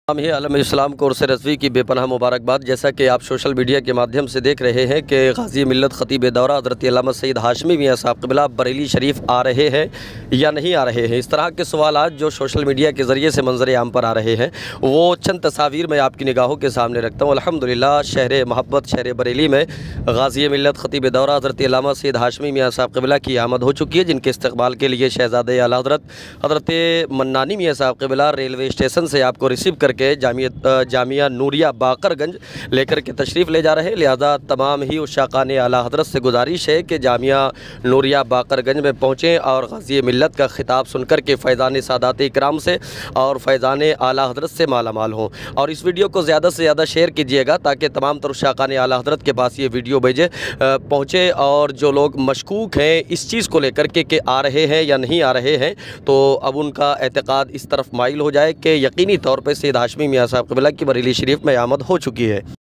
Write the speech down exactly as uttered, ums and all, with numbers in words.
हम ही आलम इस्लाम कोर्स रज़वी की बेपनाह मुबारकबाद। जैसा कि आप सोशल मीडिया के माध्यम से देख रहे हैं कि गाज़ी मिल्लत ख़तीब दौरा हज़रत अल्लामा सैयद हाशमी मियां साहब क़िबला बरेली शरीफ आ रहे हैं या नहीं आ रहे हैं। इस तरह के सवालात जो सोशल मीडिया के ज़रिए से मंजर आम पर आ रहे हैं, वो चंद तस्वीर मैं आपकी निगाहों के सामने रखता हूँ। अल्हम्दुलिल्लाह शहर मोहब्बत शहर बरेली में गाज़ी मिल्लत ख़तीब दौरा हज़रत अल्लामा सैयद हाशमी मियां साहब क़िबला की आमद हो चुकी है, जिनके इस्तक़बाल के लिए शहज़ादे आला हज़रत हज़रत मन्नानी मियां साहब क़िबला रेलवे स्टेशन से आपको रिसीव करके जामिया जामिया नूरिया बाकरगंज लेकर के तशरीफ़ ले जा रहे हैं। लिहाजा तमाम ही उशाक़ान आला हज़रत से गुजारिश है कि जामिया नूरिया बाकरगंज में पहुँचें और गाज़ी मिल्लत का ख़िताब सुनकर के फ़ैज़ान सादात इकराम से और फ़ैज़ान आला हज़रत से माला माल हों। और इस वीडियो को ज़्यादा से ज़्यादा शेयर कीजिएगा ताकि तमाम तर उशाक़ान आला हज़रत के पास ये वीडियो भेजे पहुँचे। और जो लोग मशकूक हैं इस चीज़ को लेकर के कि आ रहे हैं या नहीं आ रहे हैं, तो अब उनका एतक़ाद इस तरफ माइल हो जाए कि यकीनी तौर पर सैयद हाशमी मियां साहब क़िबला की बरेली शरीफ में आमद हो चुकी है।